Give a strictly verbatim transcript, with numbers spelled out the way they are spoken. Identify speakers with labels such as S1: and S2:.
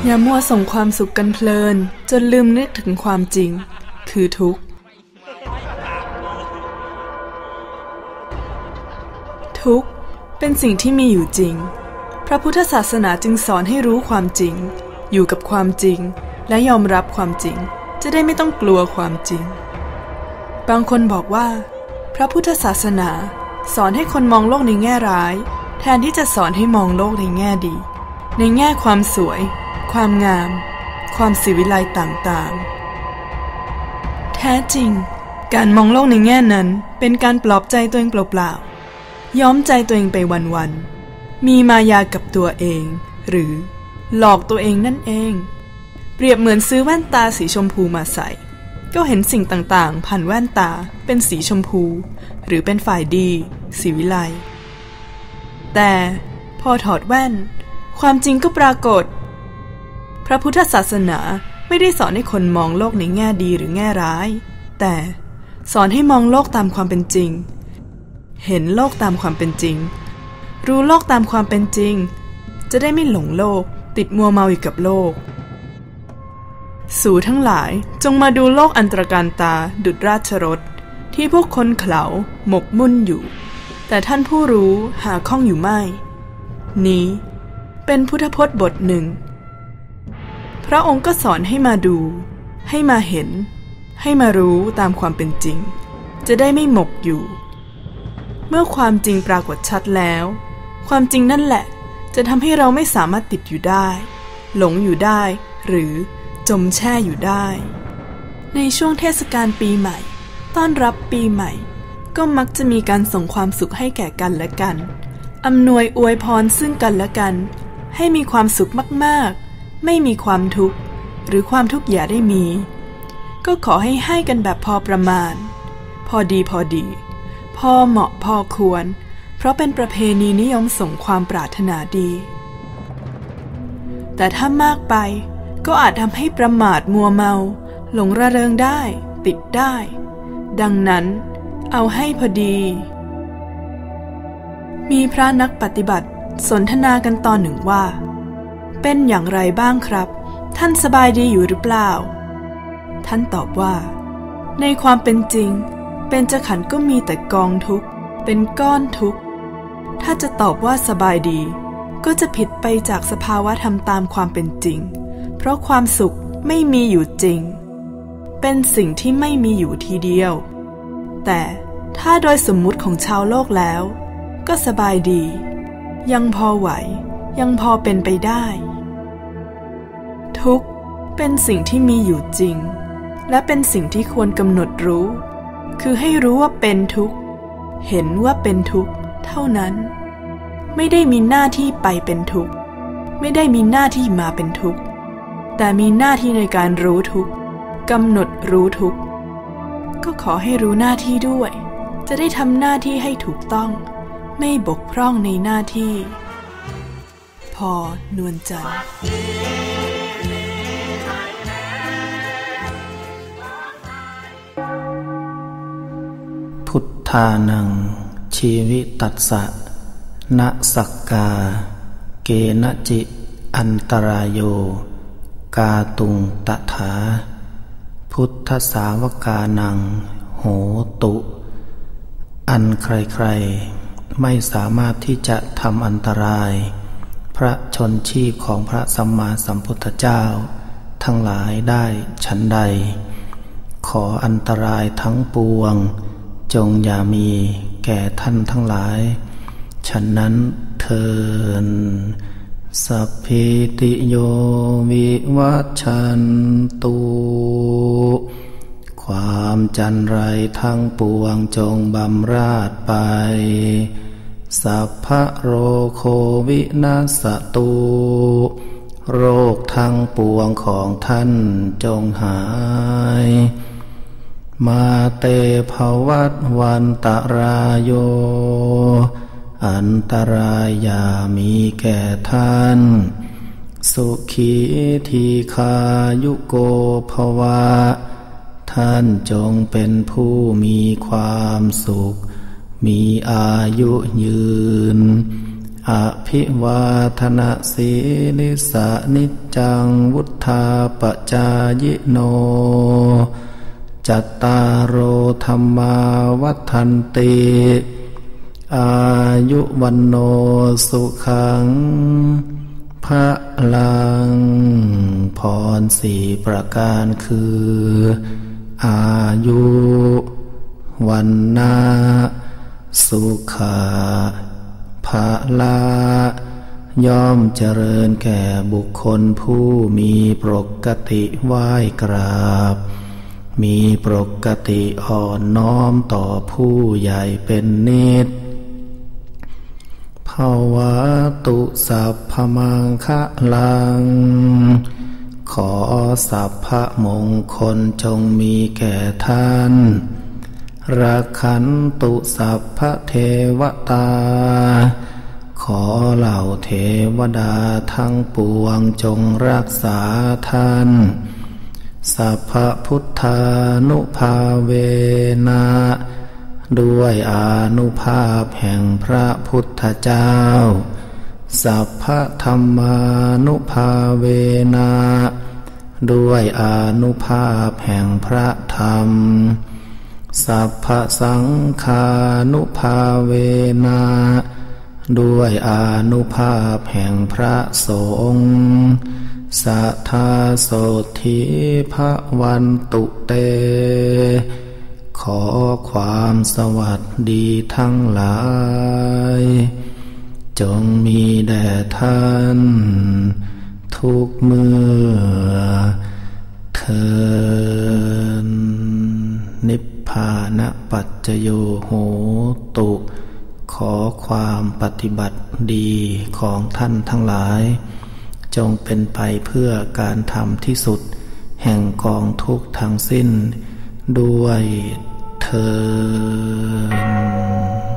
S1: อย่ามัวส่งความสุขกันเพลินจนลืมนึกถึงความจริงคือทุกข์ทุกข์เป็นสิ่งที่มีอยู่จริงพระพุทธศาสนาจึงสอนให้รู้ความจริงอยู่กับความจริงและยอมรับความจริงจะได้ไม่ต้องกลัวความจริงบางคนบอกว่าพระพุทธศาสนาสอนให้คนมองโลกในแง่ร้ายแทนที่จะสอนให้มองโลกในแง่ดีในแง่ความสวยความงามความศิวิไลซ์ต่างๆแท้จริงการมองโลกในแง่นั้นเป็นการปลอบใจตัวเองเปล่าๆย้อมใจตัวเองไปวันๆมีมายากับตัวเองหรือหลอกตัวเองนั่นเองเปรียบเหมือนซื้อแว่นตาสีชมพูมาใส่ก็เห็นสิ่งต่างๆผ่านแว่นตาเป็นสีชมพูหรือเป็นฝ่ายดีศิวิไลซ์แต่พอถอดแว่นความจริงก็ปรากฏพระพุทธศาสนาไม่ได้สอนให้คนมองโลกในแง่ดีหรือแง่ร้ายแต่สอนให้มองโลกตามความเป็นจริงเห็นโลกตามความเป็นจริงรู้โลกตามความเป็นจริงจะได้ไม่หลงโลกติดมัวเมาอยู่กับโลกสู่ทั้งหลายจงมาดูโลกอันตรการตาดุจราชรถที่พวกคนเขลาหมกมุ่นอยู่แต่ท่านผู้รู้หาข้องอยู่ไม่นี้เป็นพุทธพจน์บทหนึ่งพระองค์ก็สอนให้มาดูให้มาเห็นให้มารู้ตามความเป็นจริงจะได้ไม่หมกอยู่เมื่อความจริงปรากฏชัดแล้วความจริงนั่นแหละจะทำให้เราไม่สามารถติดอยู่ได้หลงอยู่ได้หรือจมแช่อยู่ได้ในช่วงเทศกาลปีใหม่ต้อนรับปีใหม่ก็มักจะมีการส่งความสุขให้แก่กันและกันอำนวยอวยพรซึ่งกันและกันให้มีความสุขมากๆไม่มีความทุกข์หรือความทุกข์อย่าได้มีก็ขอให้ให้กันแบบพอประมาณพอดีพอดีพอเหมาะพอควรเพราะเป็นประเพณีนิยมส่งความปรารถนาดีแต่ถ้ามากไปก็อาจทำให้ประมาทมัวเมาหลงระเริงได้ติดได้ดังนั้นเอาให้พอดีมีพระนักปฏิบัติสนทนากันตอนหนึ่งว่าเป็นอย่างไรบ้างครับท่านสบายดีอยู่หรือเปล่าท่านตอบว่าในความเป็นจริงเบญจขันธ์ก็มีแต่กองทุกข์เป็นก้อนทุกข์ถ้าจะตอบว่าสบายดีก็จะผิดไปจากสภาวะธรรมตามความเป็นจริงเพราะความสุขไม่มีอยู่จริงเป็นสิ่งที่ไม่มีอยู่ทีเดียวแต่ถ้าโดยสมมุติของชาวโลกแล้วก็สบายดียังพอไหวยังพอเป็นไปได้ทุกข์เป็นสิ่งที่มีอยู่จริงและเป็นสิ่งที่ควรกำหนดรู้คือให้รู้ว่าเป็นทุกข์เห็นว่าเป็นทุกข์เท่านั้นไม่ได้มีหน้าที่ไปเป็นทุกข์ไม่ได้มีหน้าที่มาเป็นทุกข์แต่มีหน้าที่ในการรู้ทุกข์กำหนดรู้ทุกข์ก็ขอให้รู้หน้าที่ด้วยจะได้ทำหน้าที่ให้ถูกต้องไม่บกพร่องในหน้าที่พอนวลจันทร์
S2: พุทธานังชีวิตัสสะนสักกาเกณจิอันตรายโยกาตุงตถาพุทธสาวกานังโหตุอันใครๆไม่สามารถที่จะทำอันตรายพระชนชีพของพระสัมมาสัมพุทธเจ้าทั้งหลายได้ฉันใดขออันตรายทั้งปวงจงอย่ามีแก่ท่านทั้งหลายฉะนั้นเถิดสัพพิติโยวิวัชชันตุความจันไรทั้งปวงจงบำราดไปสัพพะโรโควินาศตุโรคทั้งปวงของท่านจงหายมาเตภวัตวันตรายโยอันตรายอย่ามีแก่ท่านสุขีทีคายุโกภวะท่านจงเป็นผู้มีความสุขมีอายุยืนอภิวาทนาสีลิสานิจจังวุธาปจายโนจัตตารโอธรรมาวัฏันติอายุวันโนสุขังพระลังพรสี่ประการคืออายุวันนะสุขะภะละย่อมเจริญแก่บุคคลผู้มีปกติไหว้กราบมีปกติอ่อนน้อมต่อผู้ใหญ่เป็นนิจภวตุสัพพมังคะลังขอสัพพมงคลจงมีแก่ท่านราคันตุสัพพเทวตาขอเหล่าเทวดาทั้งปวงจงรักษาท่านสัพพพุทธานุภาเวนะด้วยอานุภาพแห่งพระพุทธเจ้าสัพพธรรมานุภาเวนะด้วยอานุภาพแห่งพระธรรมสัพพสังฆานุภาเวนะด้วยอานุภาพแห่งพระสงฆ์สัทธาโสธิภวันตุเตขอความสวัสดีทั้งหลายจงมีแด่ท่านทุกเมื่อเทินนิพพานะปัจจโยโหตุขอความปฏิบัติดีของท่านทั้งหลายจงเป็นไปเพื่อการทำที่สุดแห่งกองทุกข์ทั้งสิ้นด้วยเถิด